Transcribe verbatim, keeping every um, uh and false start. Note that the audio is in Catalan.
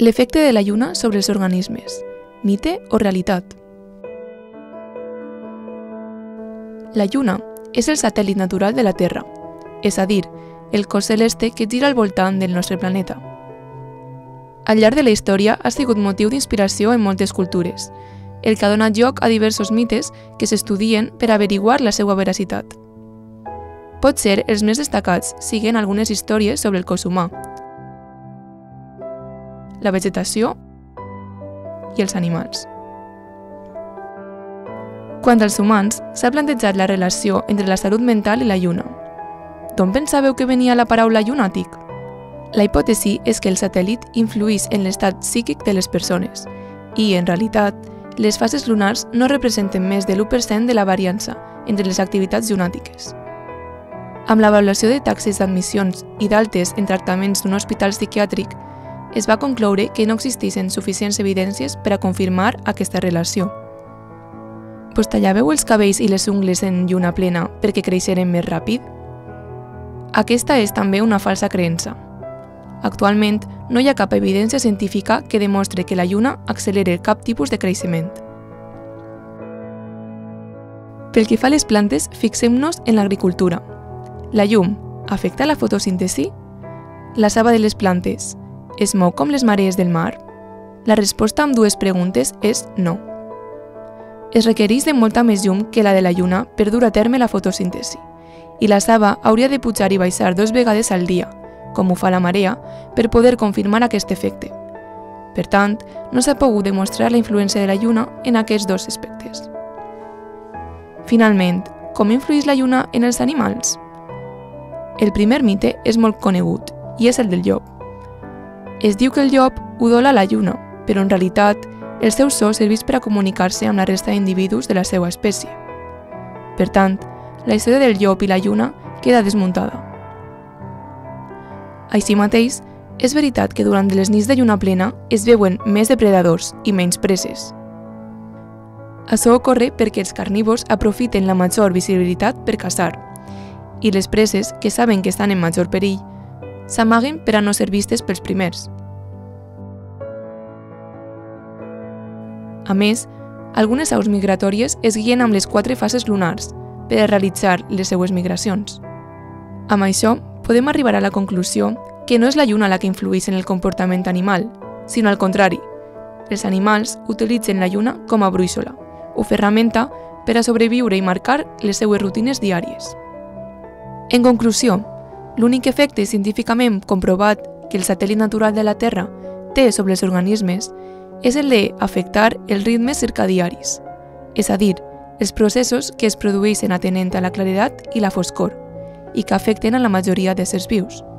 L'efecte de la lluna sobre els organismes, mite o realitat? La lluna és el satèl·lit natural de la Terra, és a dir, el cos celeste que gira al voltant del nostre planeta. Al llarg de la història ha sigut motiu d'inspiració en moltes cultures, el que ha donat lloc a diversos mites que s'estudien per averiguar la seva veracitat. Potser els més destacats siguen algunes històries sobre el cos humà, la vegetació i els animals. Quant als humans, s'ha plantejat la relació entre la salut mental i la lluna. D'on pensàveu que venia la paraula llunàtic? La hipòtesi és que el satèl·lit influïx en l'estat psíquic de les persones i, en realitat, les fases lunars no representen més de l'u per cent de la variança entre les activitats llunàtiques. Amb l'avaluació de taxes d'admissions i d'altes en tractaments d'un hospital psiquiàtric, es va concloure que no existeixen suficients evidències per a confirmar aquesta relació. Vos tallàveu els cabells i les ungles en lluna plena perquè creixeren més ràpid? Aquesta és també una falsa creença. Actualment, no hi ha cap evidència científica que demostre que la lluna accelera cap tipus de creixement. Pel que fa a les plantes, fixem-nos en l'agricultura. La llum afecta la fotosíntesi? La saba de les plantes es mou com les marees del mar? La resposta a ambdues preguntes és no. Es requereix de molta més llum que la de la lluna per dur a terme la fotosíntesi, i la saba hauria de pujar i baixar dues vegades al dia, com ho fa la marea, per poder confirmar aquest efecte. Per tant, no s'ha pogut demostrar la influència de la lluna en aquests dos aspectes. Finalment, com influeix la lluna en els animals? El primer mite és molt conegut, i és el del llop. Es diu que el llop udola la lluna, però en realitat el seu so serveix per a comunicar-se amb la resta d'individus de la seva espècie. Per tant, la història del llop i la lluna queda desmuntada. Així mateix, és veritat que durant les nits de lluna plena es veuen més depredadors i menys preses. Això ocorre perquè els carnívors aprofiten la major visibilitat per caçar, i les preses, que saben que estan en major perill, s'amaguen per a no ser vistes pels primers. A més, algunes aus migratòries es guien amb les quatre fases lunars per a realitzar les seues migracions. Amb això, podem arribar a la conclusió que no és la lluna la que influeix en el comportament animal, sinó al contrari. Els animals utilitzen la lluna com a brúixola o ferramenta per a sobreviure i marcar les seues rutines diàries. En conclusió, l'únic efecte científicament comprovat que el satèl·lit natural de la Terra té sobre els organismes és el d'afectar els ritmes circadiaris, és a dir, els processos que es produeixen atenent a la claredat i la foscor, i que afecten a la majoria d'éssers vius.